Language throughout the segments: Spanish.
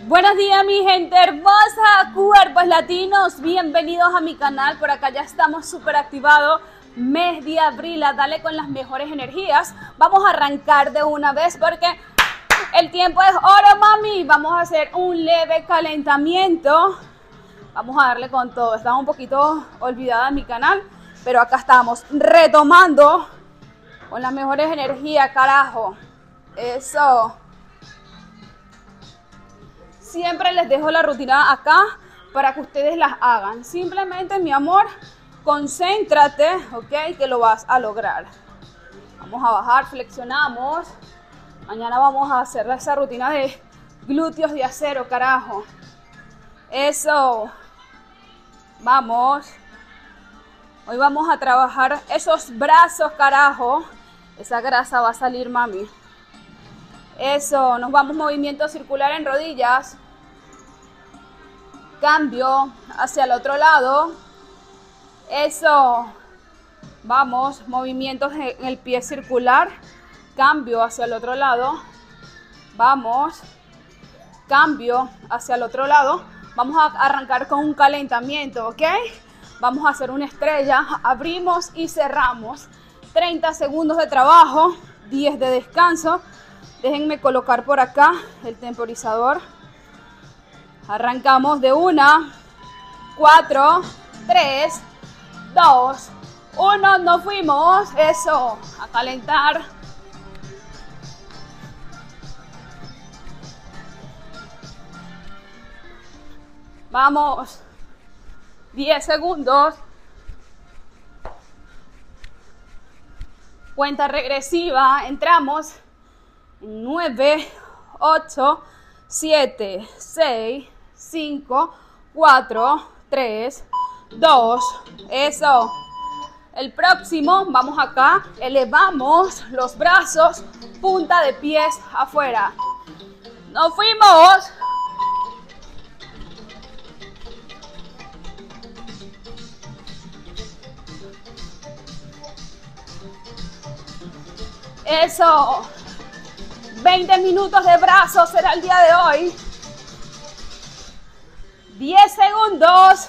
Buenos días, mi gente hermosa, cuerpos latinos, bienvenidos a mi canal. Por acá ya estamos súper activados, mes de abril, a darle con las mejores energías. Vamos a arrancar de una vez porque el tiempo es oro, mami. Vamos a hacer un leve calentamiento. Vamos a darle con todo. Estaba un poquito olvidada en mi canal, pero acá estamos retomando con las mejores energías, carajo. Eso. Siempre les dejo la rutina acá para que ustedes las hagan. Simplemente, mi amor, concéntrate, ¿ok? Que lo vas a lograr. Vamos a bajar, flexionamos. Mañana vamos a hacer esa rutina de glúteos de acero, carajo. Eso. Vamos. Hoy vamos a trabajar esos brazos, carajo. Esa grasa va a salir, mami. Eso. Nos vamos movimiento circular en rodillas. Cambio hacia el otro lado. Eso. Vamos, movimientos en el pie circular. Cambio hacia el otro lado. Vamos. Cambio hacia el otro lado. Vamos a arrancar con un calentamiento, ¿ok? Vamos a hacer una estrella. Abrimos y cerramos. 30 segundos de trabajo, 10 de descanso. Déjenme colocar por acá el temporizador. Arrancamos de 1, 4, 3, 2, 1. Nos fuimos. Eso, a calentar. Vamos. 10 segundos. Cuenta regresiva. Entramos. 9, 8, 7, 6, 5, 4, 3, 2. Eso. El próximo, vamos acá. Elevamos los brazos. Punta de pies afuera. Nos fuimos. Eso. 20 minutos de brazos será el día de hoy. 10 segundos.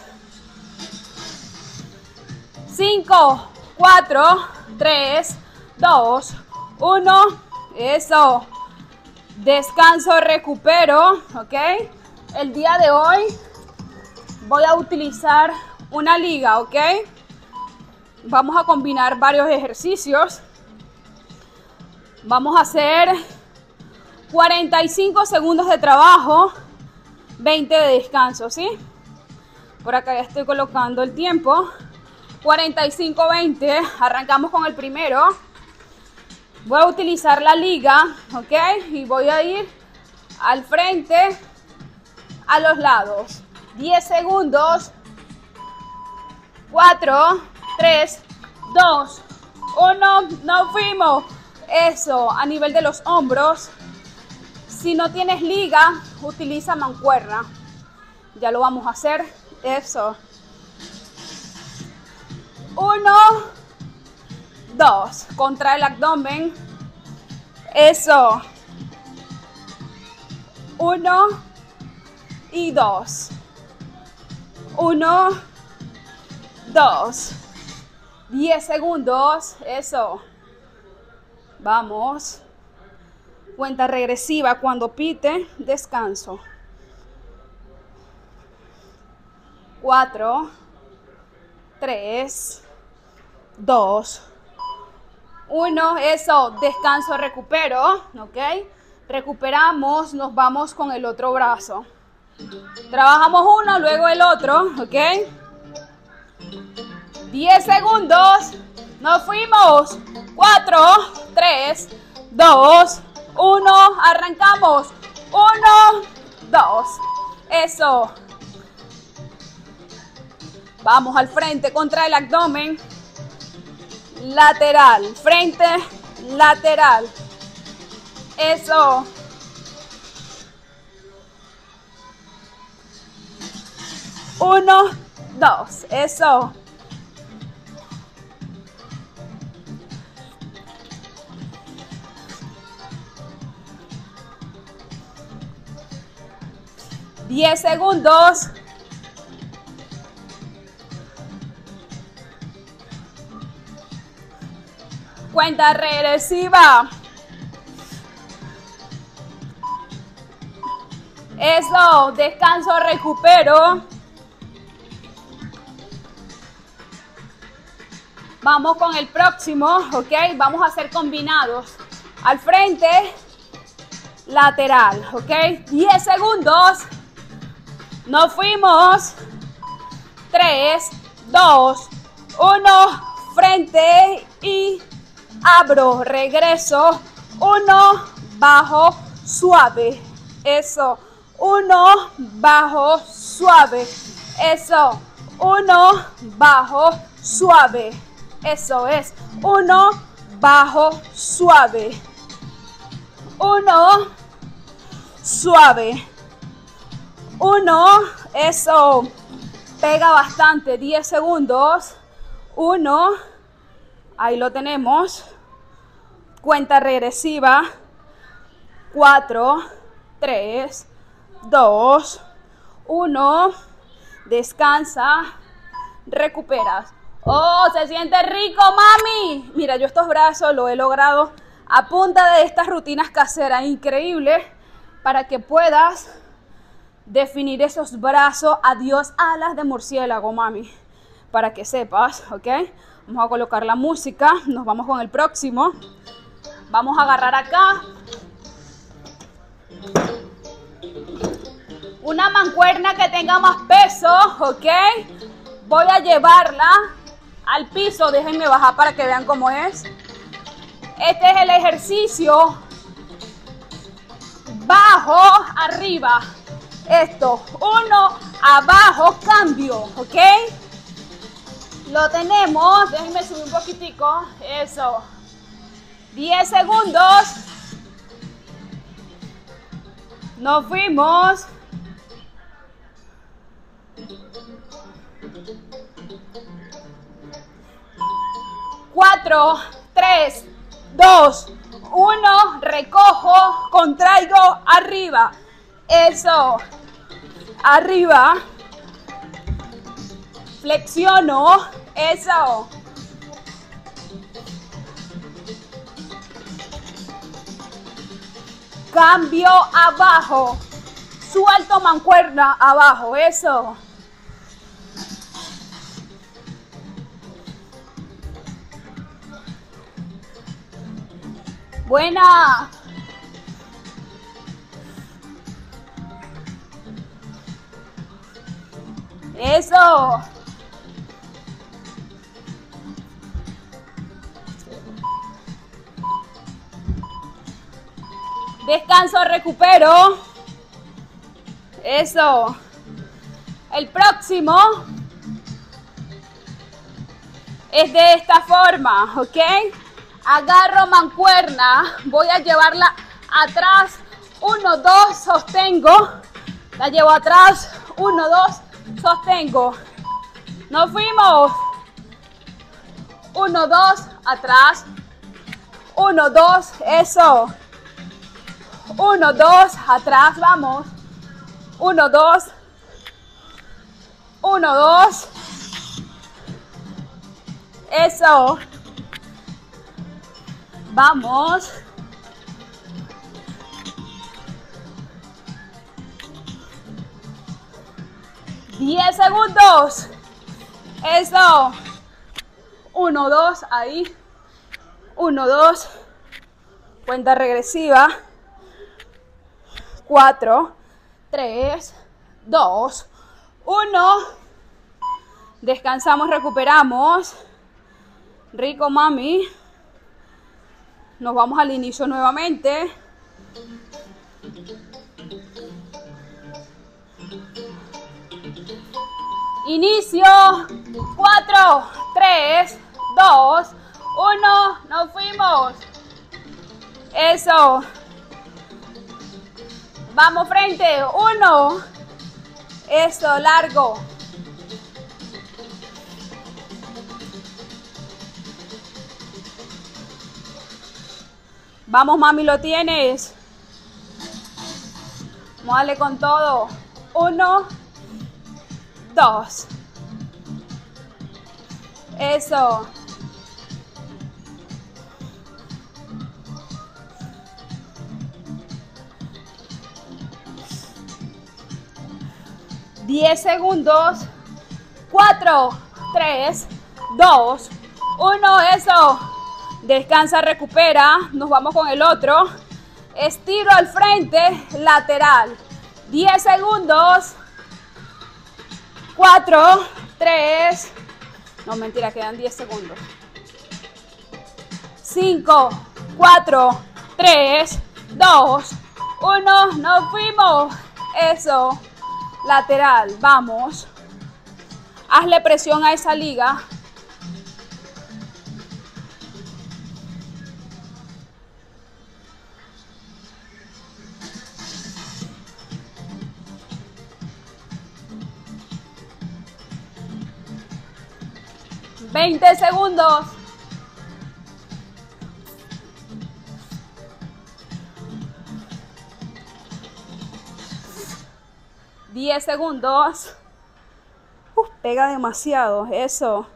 5, 4, 3, 2, 1. Eso. Descanso, recupero. ¿Ok? El día de hoy voy a utilizar una liga. ¿Ok? Vamos a combinar varios ejercicios. Vamos a hacer 45 segundos de trabajo, 20 de descanso, ¿sí? Por acá ya estoy colocando el tiempo. 45, 20. Arrancamos con el primero. Voy a utilizar la liga, ¿ok? Y voy a ir al frente, a los lados. 10 segundos. 4, 3, 2, 1. Nos fuimos. Eso, a nivel de los hombros. Si no tienes liga, utiliza mancuerna. Ya lo vamos a hacer. Eso. 1, 2. Contrae el abdomen. Eso. 1 y 2. 1, 2. 10 segundos. Eso. Vamos. Cuenta regresiva cuando pite, descanso. 4, 3, 2, 1. Eso, descanso, recupero. ¿Ok? Recuperamos, nos vamos con el otro brazo. Trabajamos uno, luego el otro. ¿Ok? 10 segundos. Nos fuimos. 4, 3, 2, 1. Arrancamos. 1, 2. Eso. Vamos al frente contra el abdomen. Lateral. Frente, lateral. Eso. Uno, dos. Eso. 10 segundos. Cuenta regresiva. Eso, descanso, recupero. Vamos con el próximo, ¿ok? Vamos a hacer combinados. Al frente, lateral, ¿ok? 10 segundos. Nos fuimos. 3, 2, 1. Frente y abro. Regreso. 1, bajo, suave. Eso. 1, bajo, suave. Eso. 1, bajo, suave. Eso es. 1, bajo, suave. 1, suave. 1, eso. Pega bastante. 10 segundos. 1. Ahí lo tenemos. Cuenta regresiva. 4, 3, 2, 1. Descansa. Recuperas. ¡Oh, se siente rico, mami! Mira, yo estos brazos lo he logrado a punta de estas rutinas caseras. Increíble. Para que puedas definir esos brazos. Adiós, alas de murciélago, mami. Para que sepas, ¿ok? Vamos a colocar la música. Nos vamos con el próximo. Vamos a agarrar acá. Una mancuerna que tenga más peso, ¿ok? Voy a llevarla al piso. Déjenme bajar para que vean cómo es. Este es el ejercicio. Bajo, arriba. Esto. 1, abajo, cambio, ¿ok? Lo tenemos. Déjenme subir un poquitico. Eso. 10 segundos. Nos fuimos. 4, 3, 2, 1. Recojo, contraigo, arriba. Eso. Arriba. Flexiono. Eso. Cambio abajo. Suelto mancuerna abajo. Eso. Buena. Eso. Descanso, recupero. Eso. El próximo es de esta forma, ¿ok? Agarro mancuerna, voy a llevarla atrás, 1, 2, sostengo, la llevo atrás, 1, 2, sostengo, nos fuimos, 1, 2, atrás, 1, 2, eso, 1, 2, atrás, vamos, 1, 2, 1, 2, eso. Vamos. $10 segundos. Eso. 1, 2, ahí. 1, 2. Cuenta regresiva. 4, 3, 2, 1. Descansamos, recuperamos. Rico, mami. Nos vamos al inicio nuevamente. Inicio. 4, 3, 2, 1. Nos fuimos. Eso. Vamos frente. 1. Eso, largo. Vamos, mami, lo tienes. Vamos a darle con todo. 1, 2. Eso. 10 segundos. 4, 3, 2, 1. Eso. Descansa, recupera. Nos vamos con el otro. Estiro al frente, lateral. 10 segundos. 4, 3. No, mentira, quedan 10 segundos. 5, 4, 3, 2, 1. Nos fuimos. Eso. Lateral. Vamos. Hazle presión a esa liga. $20 segundos. $10 segundos. Pega demasiado. Eso.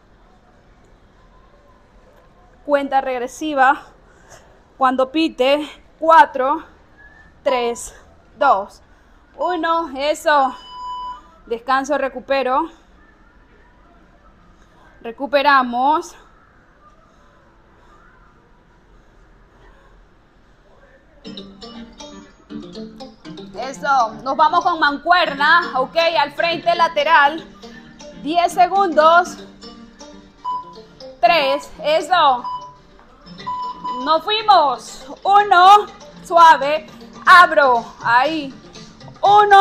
Cuenta regresiva. Cuando pite. 4, 3, 2, 1. Eso. Descanso, recupero. Recuperamos. Eso. Nos vamos con mancuerna. Ok, al frente, lateral. 10 segundos. 3. Eso. Nos fuimos. 1. Suave. Abro. Ahí. 1.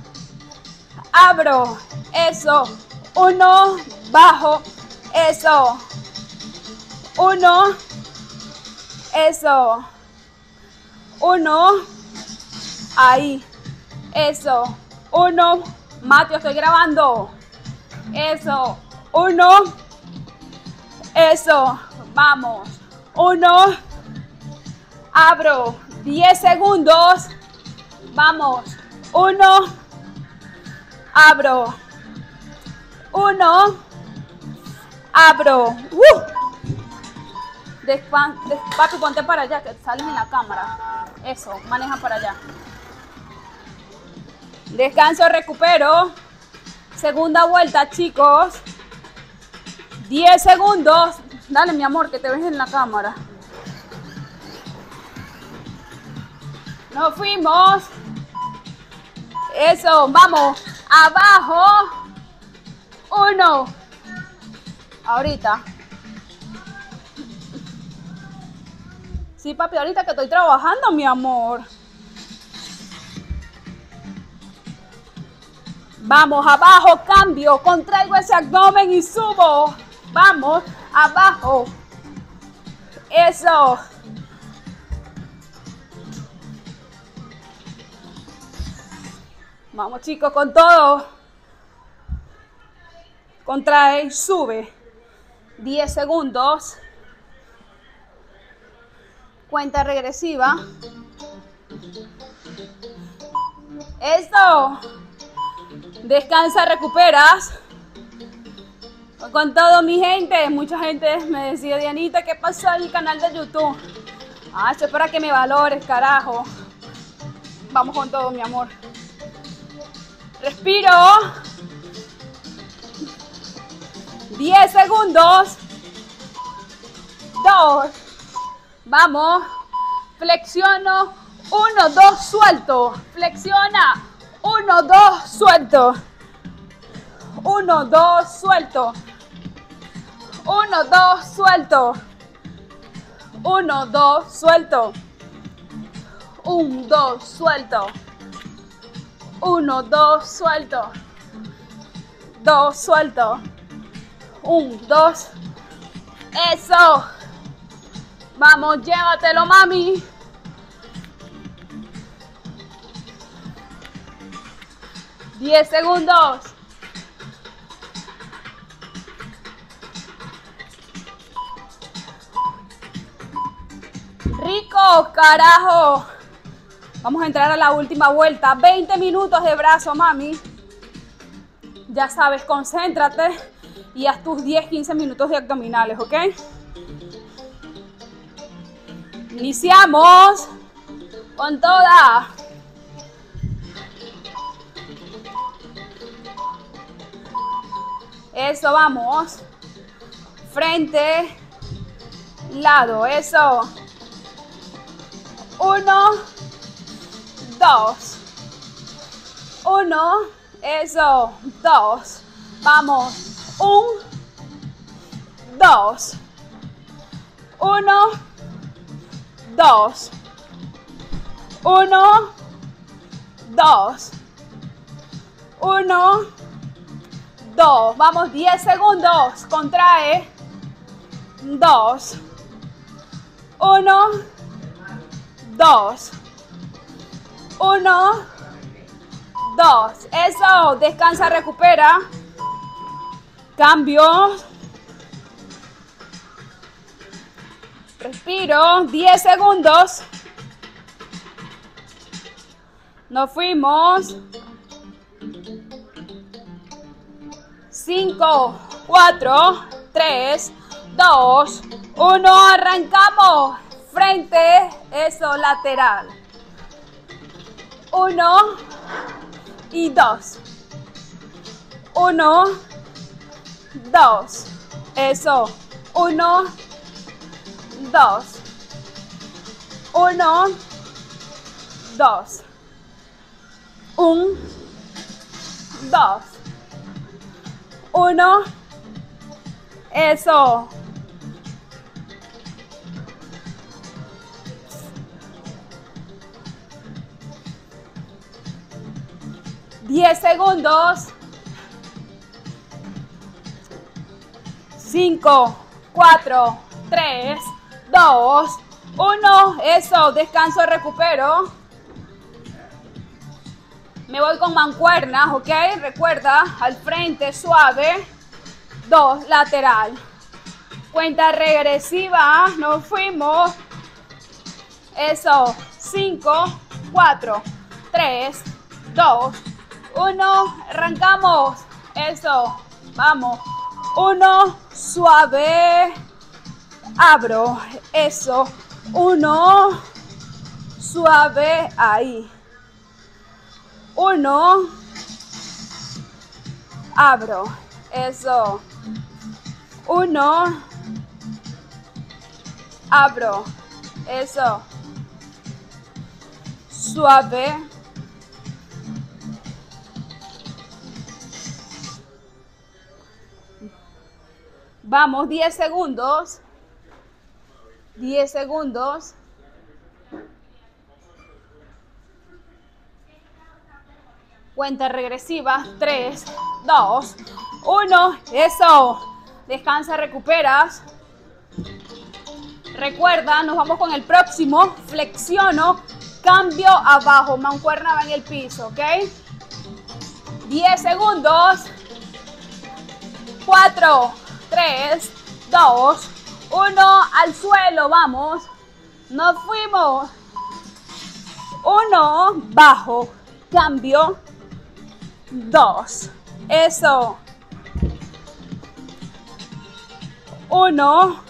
Abro. Eso. 1. Bajo. Eso. 1. Eso. 1. Ahí. Eso. 1. Mateo, estoy grabando. Eso. 1. Eso. Vamos. 1. Abro. 10 segundos. Vamos. 1. Abro. 1. Abro. Papi, ponte para allá, que sales en la cámara. Eso, maneja para allá. Descanso, recupero. Segunda vuelta, chicos. 10 segundos. Dale, mi amor, que te ves en la cámara. Nos fuimos. Eso, vamos. Abajo. 1. Ahorita. Sí, papi, ahorita que estoy trabajando, mi amor. Vamos, abajo, cambio. Contraigo ese abdomen y subo. Vamos, abajo. Eso. Vamos, chicos, con todo. Contrae, sube. 10 segundos. Cuenta regresiva. Eso. Descansa, recuperas. Con todo, mi gente. Mucha gente me decía, Dianita, ¿qué pasó en el canal de YouTube? Ah, eso es para que me valores, carajo. Vamos con todo, mi amor. Respiro. 10 segundos. 2. Vamos. Flexiono. 1, 2, suelto. Flexiona. 1, 2, suelto. 1, 2, suelto. 1, 2, suelto. 1, 2, suelto. 1, 2, suelto. 1, 2, suelto. 2, suelto. 1, 2. Eso. Vamos, llévatelo, mami. Diez segundos. Rico, carajo. Vamos a entrar a la última vuelta. 20 minutos de brazo, mami. Ya sabes, concéntrate y haz tus 10-15 minutos de abdominales, ¿ok? Iniciamos con toda. Eso, vamos. Frente, lado, eso. 1, 2. 1, eso. 2. Vamos. 1, 2. 1, 2. 1, 2. 1, 2. Vamos, 10 segundos. Contrae. 2. 1, 2. 1, 2. Eso. Descansa, recupera. Cambio. Respiro. 10 segundos. Nos fuimos. 5, 4, 3, 2, 1. Arrancamos. Frente, eso, lateral. 1 y 2. 1, 2. Eso. 1, 2. 1, 2. 1, 2. 1. Eso. Diez segundos. 5, 4, 3, 2, 1. Eso. Descanso, recupero. Me voy con mancuernas, ¿ok? Recuerda, al frente, suave. 2, lateral. Cuenta regresiva. Nos fuimos. Eso. 5, 4, 3, 2, 1. Arrancamos. Eso. Vamos. 1. Suave. Abro. Eso. 1. Suave. Ahí. 1. Abro. Eso. 1. Abro. Eso. Suave. Vamos, 10 segundos. 10 segundos. Cuenta regresiva. 3, 2, 1. Eso. Descansa, recuperas. Recuerda, nos vamos con el próximo. Flexiono. Cambio abajo. Mancuerna va en el piso, ¿ok? 10 segundos. 4, 3, 2, 1. Al suelo, vamos. Nos fuimos. 1. Bajo. Cambio. 2. Eso. 1.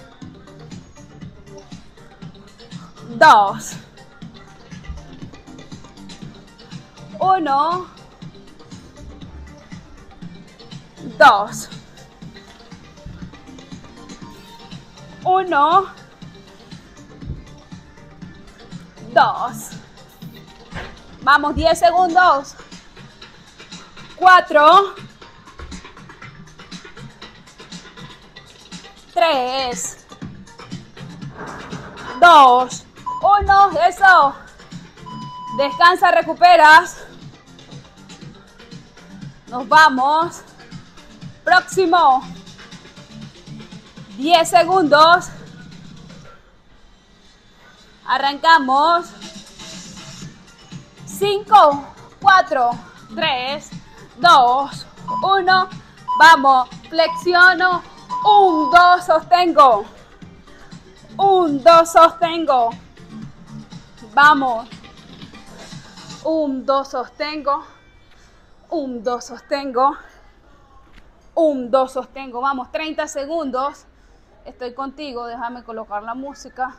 2. 1. 2. 1. 2. Vamos, 10 segundos. 4. 3. 2. 1. Eso. Descansa, recuperas. Nos vamos. Próximo. 10 segundos. Arrancamos. 5, 4, 3, 2, 1. Vamos. Flexiono. 1, 2, sostengo. 1, 2, sostengo. Vamos. 1, 2, sostengo. 1, 2, sostengo. 1, 2, sostengo. Vamos, 30 segundos. Estoy contigo, déjame colocar la música.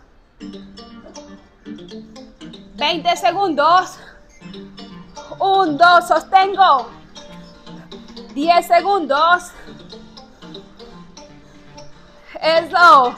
20 segundos. 1, 2, sostengo. 10 segundos. Eso.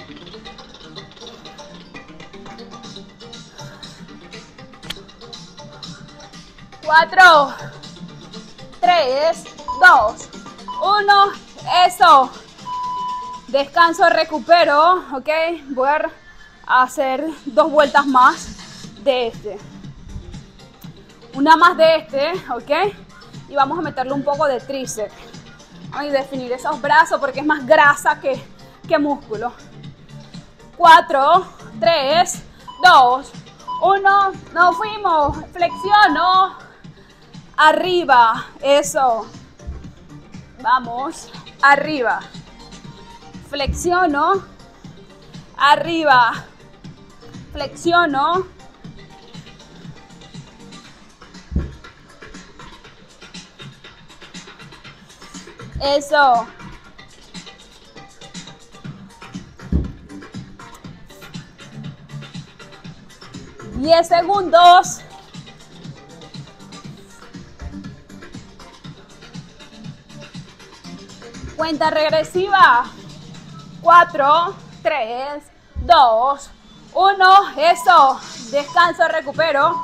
4, 3, 2, 1. Eso. Descanso, recupero. Ok. Voy a hacer 2 vueltas más de este. Una más de este. Ok. Y vamos a meterle un poco de tríceps. Y definir esos brazos porque es más grasa que músculo. 4, 3, 2, 1. Nos fuimos. Flexiono. Arriba. Eso. Vamos. Arriba. Flexiono. Arriba. Flexiono. Eso. Diez segundos. Cuenta regresiva. 4, 3, 2, 1. Eso. Descanso, recupero.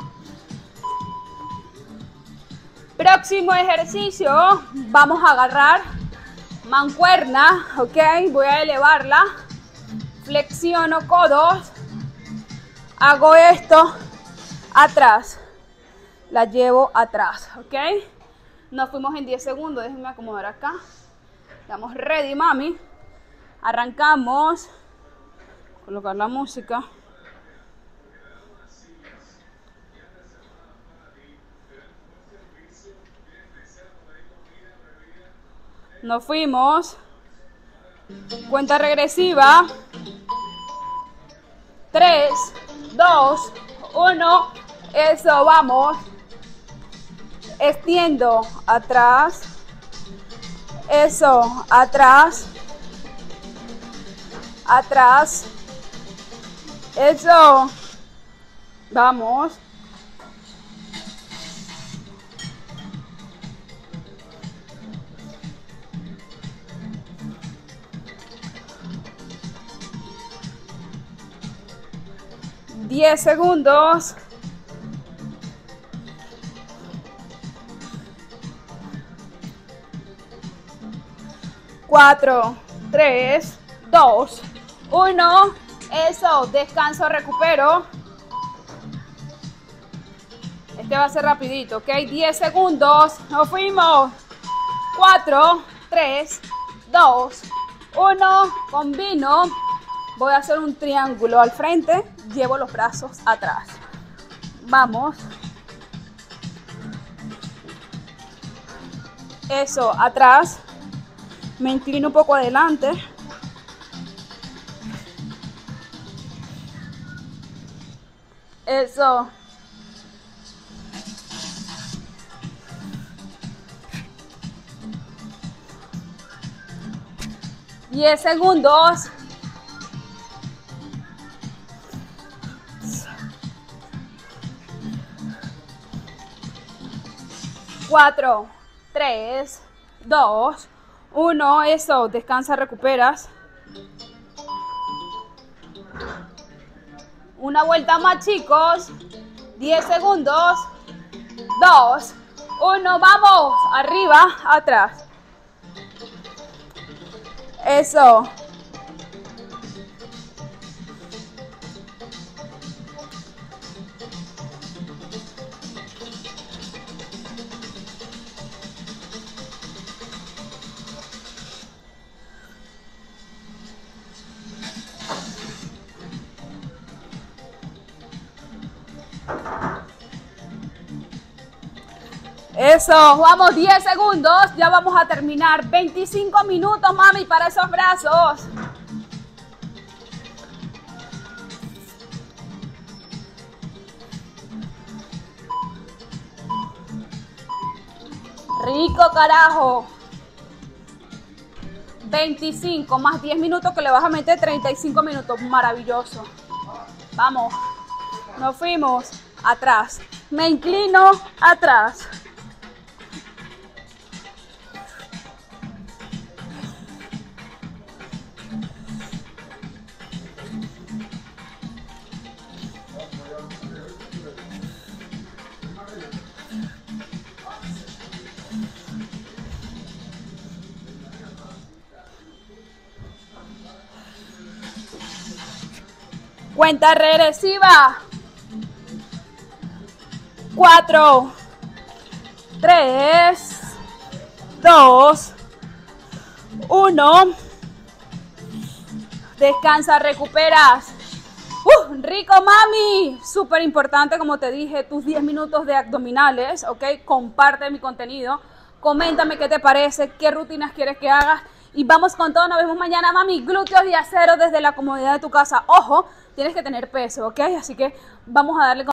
Próximo ejercicio, vamos a agarrar mancuerna, ok, voy a elevarla, flexiono codos, hago esto, atrás, la llevo atrás, ok, nos fuimos en 10 segundos, déjenme acomodar acá, estamos ready, mami, arrancamos, colocar la música. Nos fuimos. Cuenta regresiva. 3, 2, 1. Eso, vamos. Extiendo. Atrás. Eso, atrás. Atrás. Eso. Vamos. Diez segundos. Cuatro, 3, 2, 1. Eso, descanso, recupero. Este va a ser rapidito, ¿ok? 10 segundos. Nos fuimos. 4, 3, 2, 1. Combino. Voy a hacer un triángulo al frente. Llevo los brazos atrás. Vamos. Eso, atrás. Me inclino un poco adelante. Eso. Diez segundos. 4, 3, 2, 1. Eso, descansa, recuperas. Una vuelta más, chicos. 10 segundos. 2, 1. Vamos. Arriba, atrás. Eso. Eso, vamos, 10 segundos, ya vamos a terminar. 25 minutos, mami, para esos brazos. Rico, carajo. 25 más 10 minutos que le vas a meter 35 minutos. Maravilloso. Vamos. Nos fuimos. Atrás. Me inclino atrás. Cuenta regresiva. 4, 3, 2, 1. Descansa, recuperas. Rico, mami. Súper importante, como te dije, tus 10 minutos de abdominales, ¿ok? Comparte mi contenido. Coméntame qué te parece, qué rutinas quieres que hagas. Y vamos con todo. Nos vemos mañana, mami. Glúteos de acero desde la comodidad de tu casa. Ojo, tienes que tener peso, ¿ok? Así que vamos a darle con